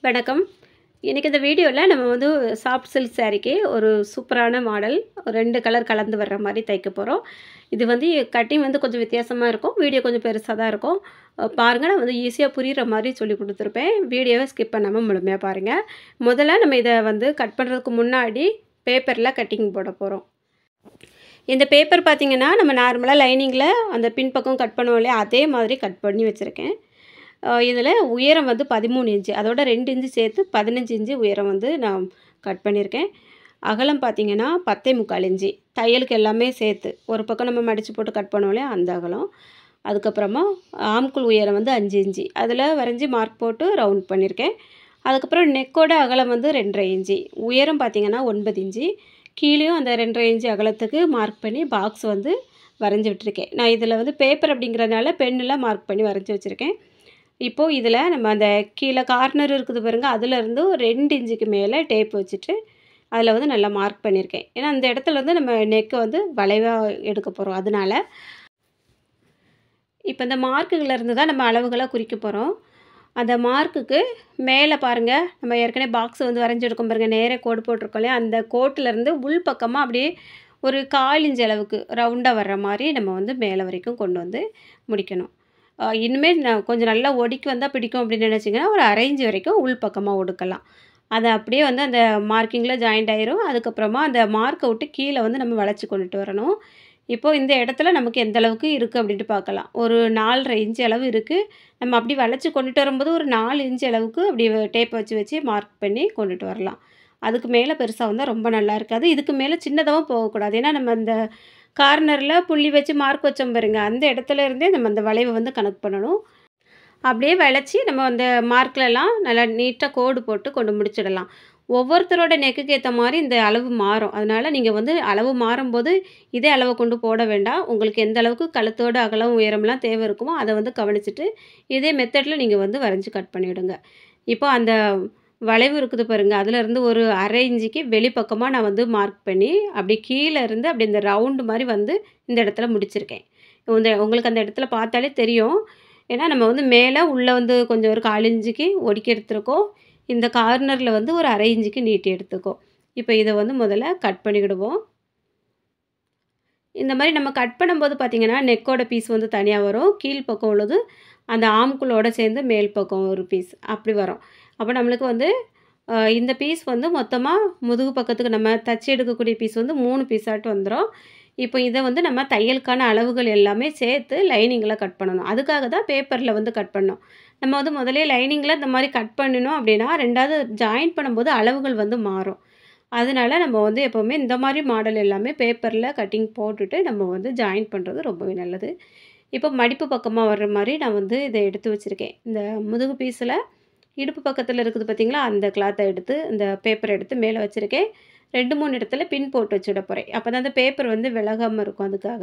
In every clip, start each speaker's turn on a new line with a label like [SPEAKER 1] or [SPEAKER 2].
[SPEAKER 1] வணக்கம். இன்னைக்கு இந்த வீடியோல நம்ம வந்து சாஃப்ட் சில்க் சாரீக்கு ஒரு சூப்பரான மாடல் 2 கலர் கலந்து வர்ற மாரி தைக்க போறோம். இது வந்து கட்டிங் வந்து கொஞ்சம் வித்தியாசமா இருக்கும். வீடியோ கொஞ்சம் பெருசா தான் இருக்கும். பாருங்க நான் வந்து ஈஸியா புரியிற மாரி சொல்லிக் குடுத்துருப்பேன். வீடியோவை ஸ்கிப் பண்ணாம முழுமையா பாருங்க. முதல்ல நம்ம இத வந்து கட் பண்ணுறதுக்கு முன்னாடி பேப்பர்ல கட்டிங் போட போறோம். இந்த பேப்பர் பார்த்தீங்கன்னா, நம்ம நார்மலா லைனிங்கில அந்த பின்பக்கம் கட் பண்ணுவோம் இல்லையா? அதே மாதிரி கட் பண்ணி வச்சுருக்கேன். இதில உயரம் வந்து 13 இன்ச்சு. அதோட 2 இன்ச்சு சேர்த்து 15 இன்ச்சு உயரம் வந்து நான் கட் பண்ணியிருக்கேன். அகலம் பார்த்தீங்கன்னா 10.25 இன்ச்சு. தையலுக்கு எல்லாமே சேர்த்து. ஒரு பக்கம் நம்ம மடிச்சு போட்டு கட் பண்ணுவோம் இல்லையா? அந்த அகலம். அதுக்கப்புறமா ஆம்கோல் உயரம் வந்து 5 இன்ச்சு. அதில வரைஞ்சி மார்க் போட்டு ரவுண்ட் பண்ணியிருக்கேன். அதுக்கப்புறம் நெக்கோட அகலம் வந்து 2.5 இன்ச்சு. உயரம் பார்த்தீங்கன்னா 9 இன்ச்சு. கீழேயும் அந்த 2.5 இன்ச்சு அகலத்துக்கு மார்க் பண்ணி பாக்ஸ் வந்து வரைஞ்சி விட்டுருக்கேன். நான் இதில் வந்து பேப்பர் அப்படிங்கிறதுனால பென்னில் மார்க் பண்ணி வரைஞ்சி வச்சுருக்கேன். இப்போது இதில் நம்ம அந்த கீழே கார்னர் இருக்குது பாருங்க, அதுலேருந்து 2 இன்ச்சுக்கு மேலே டேப் வச்சுட்டு அதில் வந்து நல்லா மார்க் பண்ணியிருக்கேன். ஏன்னா அந்த இடத்துல வந்து நம்ம நெக்கை வந்து வளைவாக எடுக்க போகிறோம். அதனால இப்போ இந்த மார்க்குகளிலேருந்து தான் நம்ம அளவுகளை குறிக்க போகிறோம். அந்த மார்க்குக்கு மேலே பாருங்கள், நம்ம ஏற்கனவே பாக்ஸ் வந்து வரைஞ்சிருக்கோம் பாருங்கள், நேராக கோடு போட்டிருக்கோம் இல்லையா? அந்த கோட்டிலேருந்து உள் பக்கமாக அப்படியே ஒரு 1/4 இன்ச் அளவுக்கு ரவுண்டாக வர்ற மாதிரி நம்ம வந்து மேலே வரைக்கும் கொண்டு வந்து முடிக்கணும். இனிமேல் நான் கொஞ்சம் நல்லா ஒடுக்கி வந்தால் பிடிக்கும் அப்படின்னு நினச்சிங்கன்னா ஒரு 1/2 இன்ச் வரைக்கும் உள் பக்கமாக ஒடுக்கலாம். அது அப்படியே வந்து அந்த மார்க்கிங்கில் ஜாயிண்ட் ஆயிரும். அதுக்கப்புறமா அந்த மார்க்கை விட்டு கீழே வந்து நம்ம வளைச்சி கொண்டுட்டு வரணும். இப்போது இந்த இடத்துல நமக்கு எந்த அளவுக்கு இருக்குது அப்படின்ட்டு பார்க்கலாம். ஒரு 4.5 இன்ச் அளவு இருக்குது. நம்ம அப்படி வளைச்சி கொண்டுட்டு வரும்போது ஒரு 4 இன்ச் அளவுக்கு அப்படி டேப் வச்சு வச்சு மார்க் பண்ணி கொண்டுட்டு வரலாம். அதுக்கு மேலே பெருசாக வந்தால் ரொம்ப நல்லா இருக்காது. இதுக்கு மேலே சின்னதாகவும் போகக்கூடாது. ஏன்னா நம்ம அந்த கார்னரில் புள்ளி வச்சு மார்க் வச்சோம் பாருங்க, அந்த இடத்துல இருந்தே நம்ம அந்த வளைவை வந்து கணக்கு பண்ணணும். அப்படியே வளைச்சி நம்ம அந்த மார்க்லலாம் நல்லா நீட்டாக கோடு போட்டு கொண்டு முடிச்சிடலாம். ஒவ்வொருத்தரோட நெக்குக்கு ஏற்ற மாதிரி இந்த அளவு மாறும். அதனால் நீங்கள் வந்து அளவு மாறும்போது இதே அளவை கொண்டு போட வேண்டாம். உங்களுக்கு எந்த அளவுக்கு கழுத்தோட அகலம் உயரம்லாம் தேவை இருக்குமோ அதை வந்து கவனிச்சுட்டு இதே மெத்தடில் நீங்கள் வந்து வரைஞ்சி கட் பண்ணிவிடுங்க. இப்போ அந்த வளைவு இருக்குது பாருங்கள், அதுலேருந்து ஒரு 1/2 இன்ச்சுக்கு வெளிப்பக்கமாக நான் வந்து மார்க் பண்ணி அப்படி கீழே இருந்து அப்படி இந்த ரவுண்டு மாதிரி வந்து இந்த இடத்துல முடிச்சிருக்கேன். உங்களுக்கு அந்த இடத்துல பார்த்தாலே தெரியும். ஏன்னா நம்ம வந்து மேலே உள்ளே வந்து கொஞ்சம் ஒரு 1/4 இன்ச்சுக்கு ஒடுக்கி எடுத்துருக்கோம். இந்த கார்னரில் வந்து ஒரு 1/2 இன்ச்சுக்கு நீட்டி எடுத்துக்கோம். இப்போ இதை வந்து முதல்ல கட் பண்ணிக்கிடுவோம். இந்த மாதிரி நம்ம கட் பண்ணும்போது பார்த்திங்கன்னா நெக்கோட பீஸ் வந்து தனியாக வரும். கீழ் பக்கம் உள்ளது அந்த ஆம்குள்ளோட சேர்ந்து மேல் பக்கம் ஒரு பீஸ் அப்படி வரும். அப்போ நம்மளுக்கு வந்து இந்த பீஸ் வந்து மொத்தமாக முதுகு பக்கத்துக்கு நம்ம தச்சு எடுக்கக்கூடிய பீஸ் வந்து 3 பீஸாட்டு வந்துடும். இப்போ இதை வந்து நம்ம தையலுக்கான அளவுகள் எல்லாமே சேர்த்து லைனிங்கில் கட் பண்ணணும். அதுக்காக தான் பேப்பரில் வந்து கட் பண்ணோம். நம்ம வந்து முதலே லைனிங்கில் இந்த மாதிரி கட் பண்ணினோம் அப்படின்னா 2வது ஜாயின் பண்ணும்போது அளவுகள் வந்து மாறும். அதனால நம்ம வந்து எப்போவுமே இந்த மாதிரி மாடல் எல்லாமே பேப்பரில் கட்டிங் போட்டுட்டு நம்ம வந்து ஜாயின் பண்ணுறது ரொம்பவே நல்லது. இப்போ மடிப்பு பக்கமாக வர்ற மாதிரி நான் வந்து இதை எடுத்து வச்சுருக்கேன். இந்த முதுகு பீஸில் இடுப்பு பக்கத்தில் இருக்குது பார்த்திங்களா, அந்த கிளாத்தை எடுத்து இந்த பேப்பரை எடுத்து மேலே வச்சுருக்கேன். 2, 3 இடத்துல பின் போட்டு வச்சுட போகிறேன். அப்போ தான் அந்த பேப்பர் வந்து விலகாமல் இருக்கும் அதுக்காக.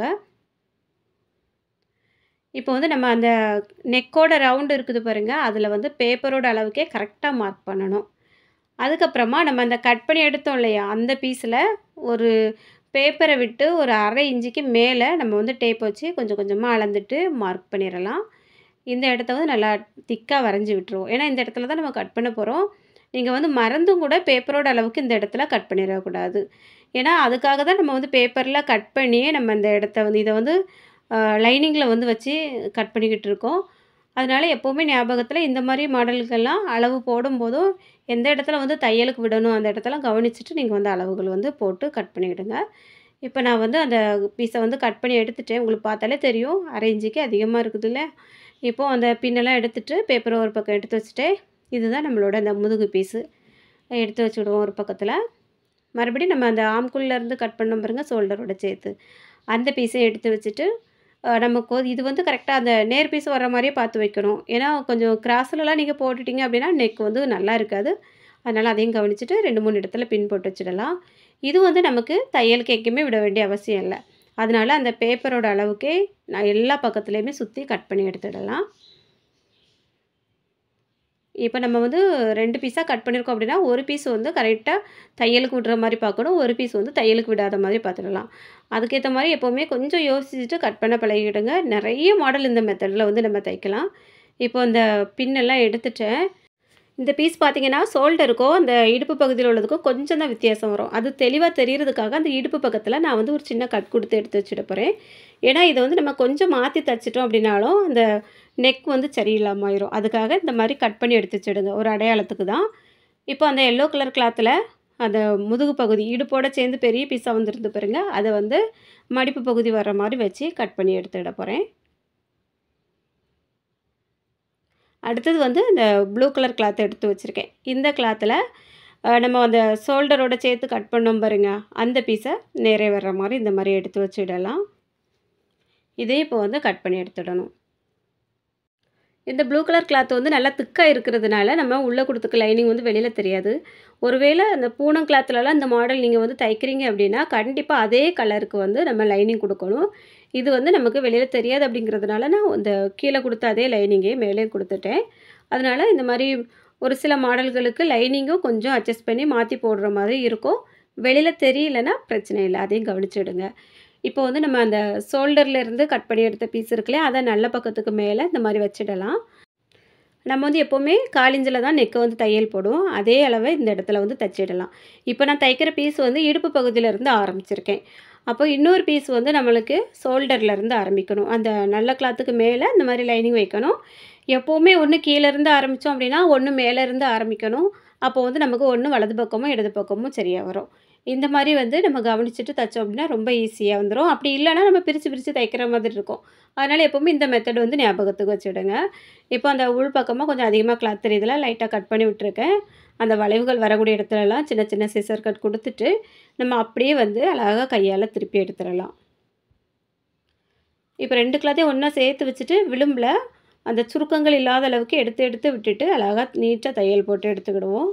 [SPEAKER 1] இப்போ வந்து நம்ம அந்த நெக்கோட ரவுண்டு இருக்குது பாருங்கள், அதில் வந்து பேப்பரோட அளவுக்கே கரெக்டாக மார்க் பண்ணணும். அதுக்கப்புறமா நம்ம அந்த கட் பண்ணி எடுத்தோம் இல்லையா, அந்த பீஸில் ஒரு பேப்பரை விட்டு ஒரு 1/2 இன்ச்சுக்கு மேலே நம்ம வந்து டேப் வச்சு கொஞ்சம் கொஞ்சமாக அளந்துட்டு மார்க் பண்ணிடலாம். இந்த இடத்த வந்து நல்லா திக்காக வரைஞ்சி விட்டுருவோம். ஏன்னா இந்த இடத்துல தான் நம்ம கட் பண்ண போகிறோம். நீங்கள் வந்து மறந்தும் கூட பேப்பரோட அளவுக்கு இந்த இடத்துல கட் பண்ணிடக்கூடாது. ஏன்னா அதுக்காக தான் நம்ம வந்து பேப்பரில் கட் பண்ணியே நம்ம இந்த இடத்த வந்து இதை வந்து லைனிங்கில் வந்து வச்சு கட் பண்ணிக்கிட்டு இருக்கோம். அதனால் எப்போவுமே ஞாபகத்தில் இந்த மாதிரி மாடல்கள்லாம் அளவு போடும்போதும் எந்த இடத்துல வந்து தையலுக்கு விடணும் அந்த இடத்தெல்லாம் கவனிச்சுட்டு நீங்கள் வந்து அளவுகள் வந்து போட்டு கட் பண்ணிவிடுங்க. இப்போ நான் வந்து அந்த பீஸை வந்து கட் பண்ணி எடுத்துட்டேன். உங்களுக்கு பார்த்தாலே தெரியும் 1/2 இன்ச்சுக்கு அதிகமாக இருக்குதுல்ல. இப்போது அந்த பின்னெல்லாம் எடுத்துகிட்டு பேப்பரை ஒரு பக்கம் எடுத்து வச்சுட்டேன். இதுதான் நம்மளோட அந்த முதுகு பீஸு. எடுத்து வச்சுடுவோம் ஒரு பக்கத்தில். மறுபடியும் நம்ம அந்த ஆம்குள்ளேருந்து கட் பண்ணோம் பாருங்க, ஷோல்டரோட சேர்த்து அந்த பீஸையும் எடுத்து வச்சுட்டு நமக்கு இது வந்து கரெக்டாக அந்த நேர் பீஸ் வர்ற மாதிரியே பார்த்து வைக்கணும். ஏன்னா கொஞ்சம் கிராஸ்லலாம் நீங்கள் போட்டுட்டிங்க அப்படின்னா நெக் வந்து நல்லா இருக்காது. அதனால் அதையும் கவனிச்சுட்டு 2, 3 இடத்துல பின் போட்டு வச்சிடலாம். இது வந்து நமக்கு தையலுக்கு எங்கேயுமே விட வேண்டிய அவசியம் இல்லை. அதனால் அந்த பேப்பரோட அளவுக்கே நான் எல்லா பக்கத்துலேயுமே சுற்றி கட் பண்ணி எடுத்துடலாம். இப்போ நம்ம வந்து 2 பீஸாக கட் பண்ணியிருக்கோம் அப்படின்னா, ஒரு பீஸ் வந்து கரெக்டாக தையலுக்கு விடுற மாதிரி பார்க்கணும். ஒரு பீஸ் வந்து தையலுக்கு விடாத மாதிரி பார்த்துடலாம். அதுக்கேற்ற மாதிரி எப்போவுமே கொஞ்சம் யோசிச்சுட்டு கட் பண்ண பழகிடுங்க. நிறைய மாடல் இந்த மெத்தடில் வந்து நம்ம தைக்கலாம். இப்போ இந்த பின்னெல்லாம் எடுத்துட்டேன். இந்த பீஸ் பார்த்தீங்கன்னா, ஷோல்டருக்கும் அந்த இடுப்பு பகுதியில உள்ளதுக்கும் கொஞ்சம் தான் வித்தியாசம் வரும். அது தெளிவா தெரியறதுக்காக அந்த இடுப்பு பக்கத்தில நான் வந்து ஒரு சின்ன கட் குடுத்து எடுத்து வச்சுட போறேன். ஏன்னா, இத வந்து நம்ம கொஞ்சம் மாத்தி தச்சுட்டோம் அப்படின்னாலும், அந்த நெக் வந்து சரியில்லாம ஆயிரும். அதுக்காக இந்த மாரி கட் பண்ணி எடுத்து வச்சுடுங்க. ஒரு அடையாளத்துக்கு தான். இப்போ அந்த எல்லோ கலர் கிளாத்ல அந்த முதுகு பகுதி, இடுப்போட சேர்ந்து பெரிய பீஸா வந்துருந்து பாருங்க. அத வந்து மடிப்பு பகுதி வர்ற மாரி வச்சு கட் பண்ணி எடுத்துட போறேன். அடுத்தது வந்து இந்த ப்ளூ கலர் கிளாத் எடுத்து வச்சிருக்கேன். இந்த கிளாத்ல நம்ம அந்த ஷோல்டரோட சேர்த்து கட் பண்ணோம் பாருங்க, அந்த பீஸ நேரே வர்ற மாரி இந்த மாரி எடுத்து வச்சுடலாம். இதே இப்போ வந்து கட் பண்ணி எடுத்துடணும். இந்த ப்ளூ கலர் கிளாத் வந்து நல்லா திக்கா இருக்கிறதுனால, நம்ம உள்ள குடுத்துருக்க லைனிங் வந்து வெளியில தெரியாது. ஒருவேளை அந்த பூனம் கிளாத்லலாம் இந்த மாடல் நீங்க வந்து தைக்கிறீங்க அப்படின்னா, கண்டிப்பா அதே கலருக்கு வந்து நம்ம லைனிங் குடுக்கணும். இது வந்து நமக்கு வெளியில தெரியாது அப்படிங்கிறதுனால, நான் இந்த கீழ குடுத்த அதே லைனிங்கே மேலேயும் குடுத்துட்டேன். அதனால இந்த மாரி ஒரு சில மாடல்களுக்கு லைனிங்கும் கொஞ்சம் அட்ஜஸ்ட் பண்ணி மாத்தி போடுற மாதிரி இருக்கும். வெளியில தெரியலன்னா பிரச்சனை இல்ல. அதையும் கவனிச்சுடுங்க. இப்போ வந்து நம்ம அந்த ஷோல்டர்ல இருந்து கட் பண்ணி எடுத்த பீஸ் இருக்குல்லையா, அத நல்ல பக்கத்துக்கு மேல இந்த மாரி வச்சிடலாம். நம்ம வந்து எப்பவுமே 1/4 இஞ்சில தான் நெக்க வந்து தையல் போடுவோம். அதே அளவ இந்த இடத்துல வந்து தச்சிடலாம். இப்போ நான் தைக்கிற பீஸ் வந்து இடுப்பு பகுதியில இருந்து ஆரம்பிச்சிருக்கேன். அப்போ இன்னொரு பீஸ் வந்து நம்மளுக்கு ஷோல்டர்ல இருந்து ஆரம்பிக்கணும். அந்த நல்ல கிளாத்துக்கு மேல இந்த மாரி லைனிங் வைக்கணும். எப்பவுமே ஒண்ணு கீழ இருந்து ஆரம்பிச்சோம் அப்படின்னா, ஒண்ணு மேல இருந்து ஆரம்பிக்கணும். அப்போ வந்து நமக்கு ஒண்ணு வலது பக்கமும், இடது பக்கமும் சரியா வரும். இந்த மாரி வந்து நம்ம கவனிச்சுட்டு தைச்சோம் அப்படின்னா, ரொம்ப ஈஸியா வந்துரும். அப்படி இல்லன்னா நம்ம பிரிச்சு, பிரிச்சு தைக்கிற மாதிரி இருக்கும். அதனால எப்பவுமே இந்த மெத்தட் வந்து ஞாபகத்துக்கு வச்சுடுங்க. இப்போ அந்த உள் பக்கமா கொஞ்சம் அதிகமா கிளாத் தெரியுதுல, லைட்டா கட் பண்ணி விட்டுருக்கேன். அந்த வளைவுகள் வரக்கூடிய இடத்துலலாம் சின்ன, சின்ன சிசர் கட் குடுத்துட்டு, நம்ம அப்படியே வந்து அழகா கையால திருப்பி எடுத்துறலாம். இப்போ 2 கிளாத்தையும் ஒண்ணா சேர்த்து வச்சுட்டு, விளிம்புல அந்த சுருக்கங்கள் இல்லாத அளவுக்கு எடுத்து, எடுத்து விட்டுட்டு, அழகா நீட்டா தையல் போட்டு எடுத்துக்கிடுவோம்.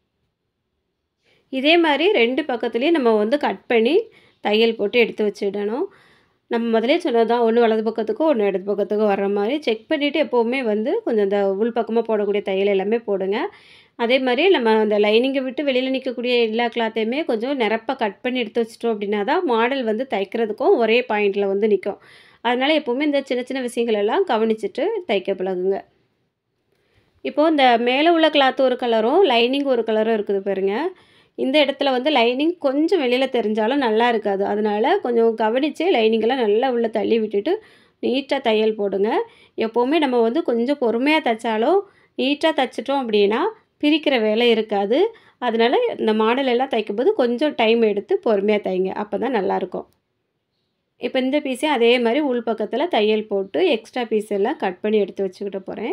[SPEAKER 1] இதே மாரி 2 பக்கத்துலயும் நம்ம வந்து கட் பண்ணி, தையல் போட்டு எடுத்து வச்சுடணும். நம்ம முதல்லயே சொன்னது தான். ஒண்ணு வலது பக்கத்துக்கும், ஒண்ணு இடது பக்கத்துக்கும் வர்ற மாரி செக் பண்ணிவிட்டு எப்பவுமே வந்து கொஞ்சம் இந்த உள் பக்கமா போடக்கூடிய தையல் எல்லாமே போடுங்க. அதே மாரி நம்ம அந்த லைனிங்க விட்டு வெளியில நிக்கக்கூடிய எல்லா கிளாத்தையுமே கொஞ்சம் நிரப்ப கட் பண்ணி எடுத்து வச்சுட்டோம் அப்படின்னா தான், மாடல் வந்து தைக்கிறதுக்கும் ஒரே பாயிண்ட்ல வந்து நிக்கும். அதனால எப்பவுமே இந்த சின்ன, சின்ன விஷயங்கள் எல்லாம் கவனிச்சுட்டு தைக்க பழகுங்க. இப்போ இந்த மேல உள்ள கிளாத் ஒரு கலரும், லைனிங் ஒரு கலரும் இருக்குது பாருங்க. இந்த இடத்துல வந்து லைனிங் கொஞ்சம் வெளியில தெரிஞ்சாலும் நல்லா இருக்காது. அதனால கொஞ்சம் கவனிச்சு லைனிங்கெல்லாம் நல்லா உள்ள தள்ளி விட்டுட்டு, நீட்டா தையல் போடுங்க. எப்பவுமே நம்ம வந்து கொஞ்சம் பொறுமையா தைச்சாலும், நீட்டா தைச்சுட்டோம் அப்படின்னா, பிரிக்கிற வேலை இருக்காது. அதனால இந்த மாடல் எல்லாம் தைக்கும்போது கொஞ்சம் டைம் எடுத்து பொறுமையா தைங்க. அப்பதான் நல்லாயிருக்கும். இப்போ இந்த பீஸையும் அதே மாரி உள் பக்கத்துல தையல் போட்டு, எக்ஸ்ட்ரா பீஸ் எல்லாம் கட் பண்ணி எடுத்து வச்சுக்கிட போறேன்.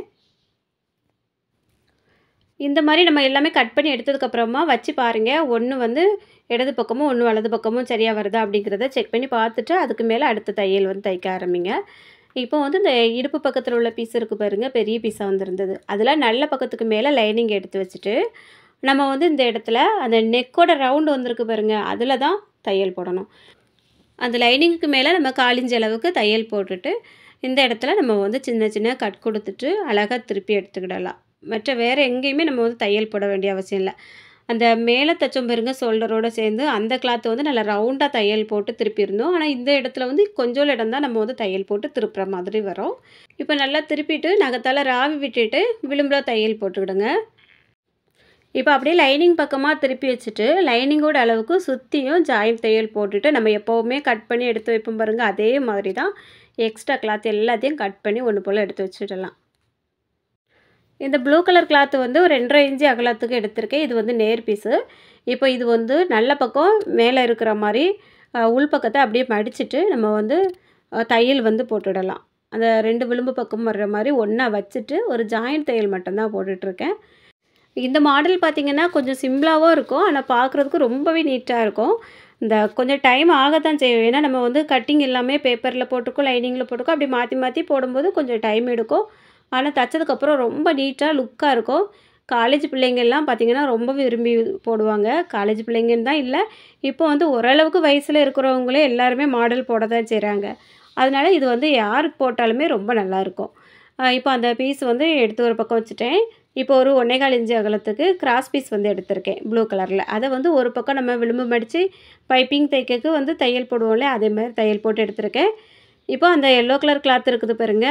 [SPEAKER 1] இந்த மாரி நம்ம எல்லாமே கட் பண்ணி எடுத்ததுக்கப்புறமா வச்சு பாருங்க. ஒண்ணு வந்து இடது பக்கமும், ஒண்ணு வலது பக்கமும் சரியா வருதா அப்படிங்கிறத செக் பண்ணி பார்த்துட்டு, அதுக்கு மேல அடுத்த தையல் வந்து தைக்க ஆரம்பிங்க. இப்போ வந்து இந்த இடுப்பு பக்கத்துல உள்ள பீஸ் இருக்கு பாருங்க, பெரிய பீஸா வந்திருந்தது. அதில நல்ல பக்கத்துக்கு மேல லைனிங் எடுத்து வச்சுட்டு, நம்ம வந்து இந்த இடத்துல அந்த நெக்கோட ரவுண்ட் வந்திருக்கு பாருங்க, அதில தான் தையல் போடணும். அந்த லைனிங்க்கு மேல நம்ம 1/4 இன்ச் அளவுக்கு தையல் போட்டுட்டு, இந்த இடத்துல நம்ம வந்து சின்ன சின்ன கட் குடுத்துட்டு, அழகா திருப்பி எடுத்துக்கிடலாம். மற்ற வேற எங்கேயுமே நம்ம வந்து தையல் போட வேண்டிய அவசியம் இல்ல. அந்த மேல தச்சோம் பாருங்க ஷோல்டரோட சேர்ந்து, அந்த கிளாத் வந்து நல்லா ரவுண்டா தையல் போட்டு திருப்பியிருந்தோம். ஆனா, இந்த இடத்துல வந்து கொஞ்சோண்டு இடம் தான் நம்ம வந்து தையல் போட்டு திருப்புற மாதிரி வரும். இப்போ நல்லா திருப்பிட்டு, நகத்தால ராவி விட்டுட்டு, விளிம்புல தையல் போட்டுக்கிடுங்க. இப்போ அப்படியே லைனிங் பக்கமா திருப்பி வச்சுட்டு, லைனிங்கோட அளவுக்கு சுத்தியும் ஜாயிண்ட் தையல் போட்டுட்டு, நம்ம எப்பவுமே கட் பண்ணி எடுத்து வைப்போம் பாருங்க, அதே மாதிரி தான் எக்ஸ்ட்ரா கிளாத் எல்லாத்தையும் கட் பண்ணி ஒண்ணு போல எடுத்து வச்சுடலாம். இந்த ப்ளூ கலர் கிளாத் வந்து ஒரு 2 1/2 இன்ச் அகலத்துக்கு எடுத்திருக்கேன். இது வந்து நேர் பீஸு. இப்போ இது வந்து நல்ல பக்கம் மேல இருக்கிற மாரி, உள் பக்கத்த அப்படியே மடிச்சுட்டு, நம்ம வந்து தையல் வந்து போட்டுடலாம். அந்த 2 விளிம்பு பக்கமும் வர்ற மாரி ஒண்ணா வச்சுட்டு, ஒரு ஜாயிண்ட் தையல் மட்டும் தான் போட்டுட்ருக்கேன். இந்த மாடல் பார்த்தீங்கன்னா, கொஞ்சம் சிம்பிளாவும் இருக்கும். ஆனா பார்க்குறதுக்கு ரொம்பவே நீட்டா இருக்கும். இந்த கொஞ்சம் டைம் ஆகத்தான் செய்யும். ஏன்னா, நம்ம வந்து கட்டிங் எல்லாமே பேப்பர்ல போட்டுருக்கோம், லைனிங்ல போட்டுருக்கோம். அப்படி மாத்தி மாத்தி போடும்போது கொஞ்சம் டைம் எடுக்கும். ஆனா தச்சதுக்கப்புறம் ரொம்ப நீட்டா, லுக்கா இருக்கும். காலேஜ் பிள்ளைங்கலாம் பார்த்தீங்கன்னா, ரொம்ப விரும்பி போடுவாங்க. காலேஜ் பிள்ளைங்கன்னு தான் இல்ல. இப்போ வந்து ஓரளவுக்கு வயசுல இருக்கிறவங்களே எல்லாருமே மாடல் போட தான் செய்றாங்க. அதனால இது வந்து யாருக்கு போட்டாலுமே ரொம்ப நல்லாயிருக்கும். இப்போ அந்த பீஸ் வந்து எடுத்து ஒரு பக்கம் வச்சுட்டேன். இப்போ ஒரு 1 1/4 இன்ச் அகலத்துக்கு கிராஸ் பீஸ் வந்து எடுத்திருக்கேன், ப்ளூ கலர்ல. அத வந்து ஒரு பக்கம் நம்ம விளிம்பு மடிச்சு பைப்பிங் தைக்கக்கு வந்து தையல் போடுவோம்ல, அதே மாரி தையல் போட்டு எடுத்திருக்கேன். இப்போ அந்த எல்லோ கலர் கிளாத் இருக்குது பாருங்க,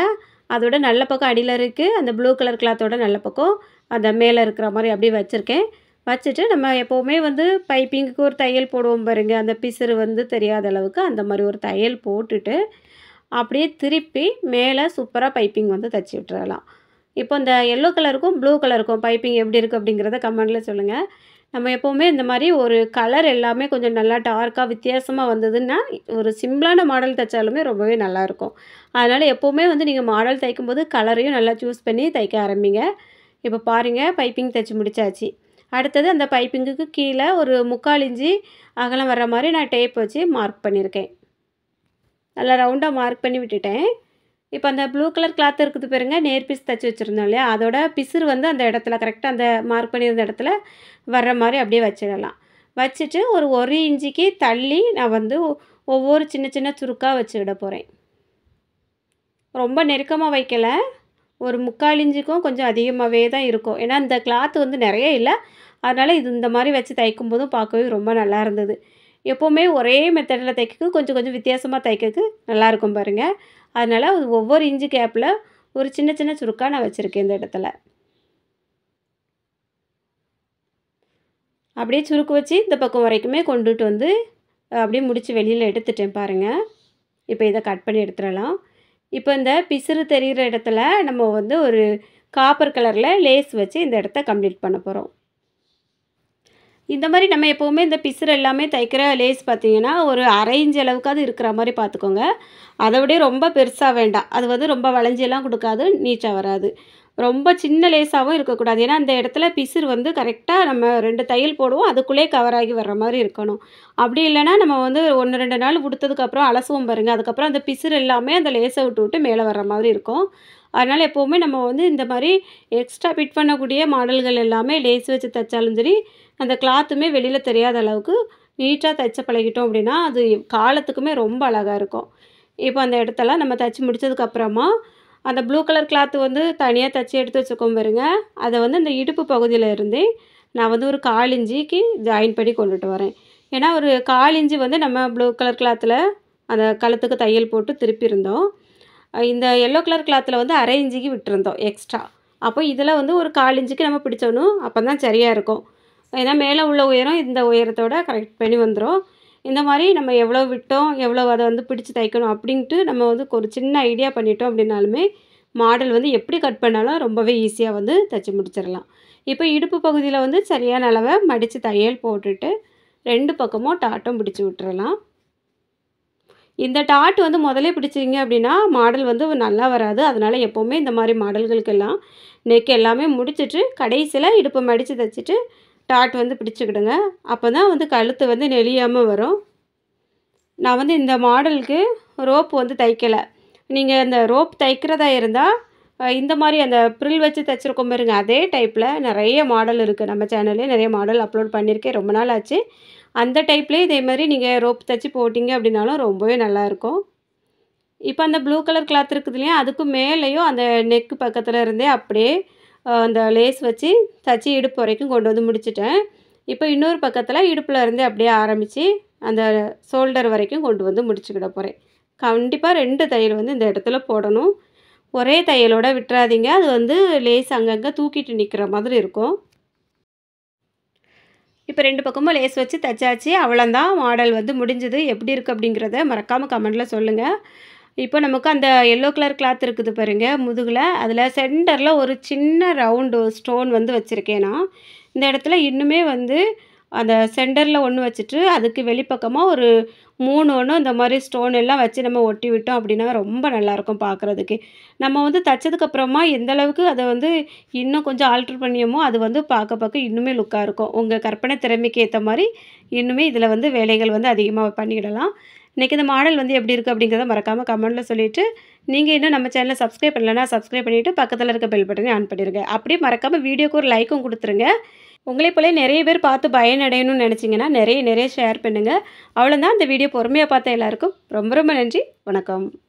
[SPEAKER 1] அதோட நல்ல பக்கம் அடியில் இருக்குது, அந்த ப்ளூ கலர் கிளாத்தோட நல்ல பக்கம் அந்த மேலே இருக்கிற மாதிரி அப்படியே வச்சுருக்கேன். வச்சுட்டு நம்ம எப்போவுமே வந்து பைப்பிங்குக்கு ஒரு தையல் போடுவோம் பாருங்க, அந்த பிசுறு வந்து தெரியாத அளவுக்கு அந்த மாதிரி ஒரு தையல் போட்டுட்டு அப்படியே திருப்பி மேலே சூப்பராக பைப்பிங் வந்து தச்சு விட்டுறலாம். இப்போ இந்த எல்லோ கலருக்கும் ப்ளூ கலருக்கும் பைப்பிங் எப்படி இருக்குது அப்படிங்கிறத கமெண்டில் சொல்லுங்கள். நம்ம எப்போவுமே இந்த மாதிரி ஒரு கலர் எல்லாமே கொஞ்சம் நல்லா டார்க்காக வித்தியாசமாக வந்ததுன்னா ஒரு சிம்பிளான மாடல் தைச்சாலுமே ரொம்பவே நல்லாயிருக்கும். அதனால் எப்போவுமே வந்து நீங்கள் மாடல் தைக்கும்போது கலரையும் நல்லா சூஸ் பண்ணி தைக்க ஆரம்பிங்க. இப்போ பாருங்கள், பைப்பிங் தைச்சி முடிச்சாச்சு. அடுத்தது அந்த பைப்பிங்குக்கு கீழே ஒரு 3/4 இன்ச்சு அகலம் வர்ற மாதிரி நான் டேப் வச்சு மார்க் பண்ணியிருக்கேன். நல்லா ரவுண்டாக மார்க் பண்ணி விட்டுட்டேன். இப்போ அந்த ப்ளூ கலர் கிளாத் இருக்குது பாருங்க, நேர் பீஸ் தைச்சி வச்சுருந்தோம் இல்லையா, அதோட பிசுறு வந்து அந்த இடத்துல கரெக்டாக அந்த மார்க் பண்ணியிருந்த இடத்துல வர்ற மாதிரி அப்படியே வச்சிடலாம். வச்சுட்டு ஒரு 1 இன்ச்சுக்கு தள்ளி நான் வந்து ஒவ்வொரு சின்ன சின்ன சுருக்காக வச்சுக்கிட போகிறேன். ரொம்ப நெருக்கமாக வைக்கல, ஒரு 3/4 இன்ச்சுக்கும் கொஞ்சம் அதிகமாகவே தான் இருக்கும். ஏன்னா இந்த கிளாத் வந்து நிறைய இல்லை, அதனால் இது இந்த மாதிரி வச்சு தைக்கும் போதும் பார்க்கவே ரொம்ப நல்லா இருந்தது. எப்போவுமே ஒரே மெத்தடில் தைக்கிறதுக்கு கொஞ்சம் கொஞ்சம் வித்தியாசமாக தைக்கிறதுக்கு நல்லாயிருக்கும் பாருங்கள். அதனால் ஒவ்வொரு இன்ச்சு கேப்பில் ஒரு சின்ன சின்ன சுருக்காக நான் வச்சுருக்கேன் இந்த இடத்துல. அப்படியே சுருக்கு வச்சு இந்த பக்கம் வரைக்குமே கொண்டுட்டு வந்து அப்படியே முடித்து வெளியில் எடுத்துட்டேன் பாருங்கள். இப்போ இதை கட் பண்ணி எடுத்துடலாம். இப்போ இந்த பிசுறு தெரிகிற இடத்துல நம்ம வந்து ஒரு காப்பர் கலரில் லேஸ் வச்சு இந்த இடத்த கம்ப்ளீட் பண்ண போகிறோம். இந்த மாதிரி நம்ம எப்போவுமே இந்த பிசுறு எல்லாமே தைக்கிற லேஸ் பார்த்திங்கன்னா ஒரு 1/2 இன்ச் அளவுக்காவது இருக்கிற மாதிரி பார்த்துக்கோங்க. அதை விட ரொம்ப பெருசாக வேண்டாம், அது வந்து ரொம்ப வளைஞ்செல்லாம் கொடுக்காது, நீட்டாக வராது. ரொம்ப சின்ன லேஸாகவும் இருக்கக்கூடாது, ஏன்னா அந்த இடத்துல பிசுறு வந்து கரெக்டாக நம்ம 2 தையல் போடுவோம், அதுக்குள்ளே கவர் ஆகி வர்ற மாதிரி இருக்கணும். அப்படி இல்லைன்னா நம்ம வந்து 1-2 நாள் உடுத்ததுக்கப்புறம் அலசுவோம் பாருங்கள், அதுக்கப்புறம் அந்த பிசுறு எல்லாமே அந்த லேஸை விட்டு விட்டு மேலே வர்ற மாதிரி இருக்கும். அதனால் எப்போவுமே நம்ம வந்து இந்த மாதிரி எக்ஸ்ட்ரா ஃபிட் பண்ணக்கூடிய மாடல்கள் எல்லாமே லேஸ் வச்சு தைச்சாலும் சரி, அந்த கிளாத்துமே வெளியில் தெரியாத அளவுக்கு நீட்டாக தைச்ச பழகிட்டோம் அப்படின்னா அது காலத்துக்குமே ரொம்ப அழகாக இருக்கும். இப்போ அந்த இடத்தெல்லாம் நம்ம தைச்சி முடித்ததுக்கப்புறமா அந்த ப்ளூ கலர் கிளாத்து வந்து தனியாக தைச்சி எடுத்து வச்சுக்கோம் பாருங்க, அதை வந்து இந்த இடுப்பு பகுதியில் இருந்தே நான் வந்து ஒரு 1/4 இன்ச்சுக்கு ஜாயின் பண்ணி கொண்டுட்டு வரேன். ஏன்னா ஒரு 1/4 இன்ச்சு வந்து நம்ம ப்ளூ கலர் கிளாத்தில் அந்த கழுத்துக்கு தையல் போட்டு திருப்பியிருந்தோம். இந்த எல்லோ கலர் கிளாத்தில் வந்து 1/2 இன்ச்சுக்கு விட்டுருந்தோம் எக்ஸ்ட்ரா. அப்போ இதில் வந்து ஒரு 1/4 இன்ச்சுக்கு நம்ம பிடிச்சோணும், அப்போ தான் சரியாக இருக்கும். ஏன்னா மேலே உள்ள உயரம் இந்த உயரத்தோட கரெக்ட் பண்ணி வந்துடும். இந்த மாதிரி நம்ம எவ்வளோ விட்டோம், எவ்வளோ அதை வந்து பிடிச்சி தைக்கணும் அப்படின்ட்டு நம்ம வந்து ஒரு சின்ன ஐடியா பண்ணிட்டோம் அப்படின்னாலுமே மாடல் வந்து எப்படி கட் பண்ணாலும் ரொம்பவே ஈஸியாக வந்து தைச்சி முடிச்சிடலாம். இப்போ இடுப்பு பகுதியில் வந்து சரியான அளவை மடித்து தையல் போட்டுட்டு 2 பக்கமும் டாட்டும் பிடிச்சி விட்டுறலாம். இந்த டாட் வந்து முதலே பிடிச்சிங்க அப்படின்னா மாடல் வந்து நல்லா வராது. அதனால் எப்போவுமே இந்த மாதிரி மாடல்களுக்கெல்லாம் நெக் எல்லாமே முடிச்சுட்டு கடைசியில் இடுப்பை மடித்து தைச்சிட்டு டாட் வந்து பிடிச்சிக்கிடுங்க. அப்போ தான் வந்து கழுத்து வந்து நெளியாமல் வரும். நான் வந்து இந்த மாடலுக்கு ரோப் வந்து தைக்கலை. நீங்கள் அந்த ரோப் தைக்கிறதா இருந்தால் இந்த மாதிரி அந்த ப்ரில் வச்சு தைச்சிருக்கோம் பாருங்க, அதே டைப்பில் நிறைய மாடல் இருக்குது. நம்ம சேனல்லே நிறைய மாடல் அப்லோட் பண்ணியிருக்கேன், ரொம்ப நாள் ஆச்சு. அந்த டைப்லேயே இதே மாதிரி நீங்கள் ரோப் தைச்சி போட்டிங்க அப்படின்னாலும் ரொம்பவே நல்லாயிருக்கும். இப்போ அந்த ப்ளூ கலர் கிளாத் இருக்குது இல்லையா, அதுக்கு மேலேயும் அந்த நெக்கு பக்கத்தில் இருந்தே அப்படியே அந்த லேஸ் வச்சு தைச்சி இடுப்பு வரைக்கும் கொண்டு வந்து முடிச்சிட்டேன். இப்போ இன்னொரு பக்கத்தில் இடுப்பில் இருந்து அப்படியே ஆரம்பித்து அந்த ஷோல்டர் வரைக்கும் கொண்டு வந்து முடிச்சுக்கிட போகிறேன். கண்டிப்பாக 2 தையல் வந்து இந்த இடத்துல போடணும். ஒரே தையலோட விட்டுறாதீங்க, அது வந்து லேஸ் அங்கங்கே தூக்கிட்டு நிற்கிற மாதிரி இருக்கும். இப்போ 2 பக்கமும் லேஸ் வச்சு தைச்சாச்சு, அவ்வளோதான். மாடல் வந்து முடிஞ்சது. எப்படி இருக்குது அப்படிங்கிறத மறக்காமல் கமெண்டில் சொல்லுங்கள். இப்போ நமக்கு அந்த எல்லோ கலர் கிளாத் இருக்குது பாருங்க முதுகில், அதில் சென்டரில் ஒரு சின்ன ரவுண்டு ஸ்டோன் வந்து வச்சுருக்கேன் நான். இந்த இடத்துல இன்னுமே வந்து அந்த சென்டரில் ஒன்று வச்சுட்டு அதுக்கு வெளிப்பக்கமாக ஒரு 3 இந்த மாதிரி ஸ்டோன் எல்லாம் வச்சு நம்ம ஒட்டி விட்டோம் அப்படின்னா ரொம்ப நல்லாயிருக்கும் பார்க்குறதுக்கு. நம்ம வந்து தைச்சதுக்கப்புறமா எந்த அளவுக்கு அதை வந்து இன்னும் கொஞ்சம் ஆல்ட்ரு பண்ணியோமோ அது வந்து பார்க்க இன்னுமே லுக்காக இருக்கும். உங்கள் கற்பனை திறமைக்கு ஏற்ற மாதிரி இன்னுமே இதில் வந்து வேலைகள் வந்து அதிகமாக பண்ணிக்கிடலாம். இன்றைக்கி இந்த மாடல் வந்து எப்படி இருக்குது அப்படிங்கிறத மறக்காமல் கமெண்ட்டில் சொல்லிவிட்டு, நீங்கள் இன்னும் நம்ம சேனலை சப்ஸ்கிரைப் பண்ணலன்னா சப்ஸ்கிரைப் பண்ணிவிட்டு பக்கத்தில் இருக்க பெல் பட்டனை ஆன் பண்ணிடுங்க. அப்படியே மறக்காமல் வீடியோக்கு ஒரு லைக்கும் கொடுத்துருங்க. உங்களே போல நிறைய பேர் பார்த்து பயனடையணும்னு நினச்சிங்கன்னா நிறைய ஷேர் பண்ணுங்கள். அவ்வளோதான். இந்த வீடியோ பொறுமையாக பார்த்த எல்லாருக்கும் ரொம்ப ரொம்ப நன்றி. வணக்கம்.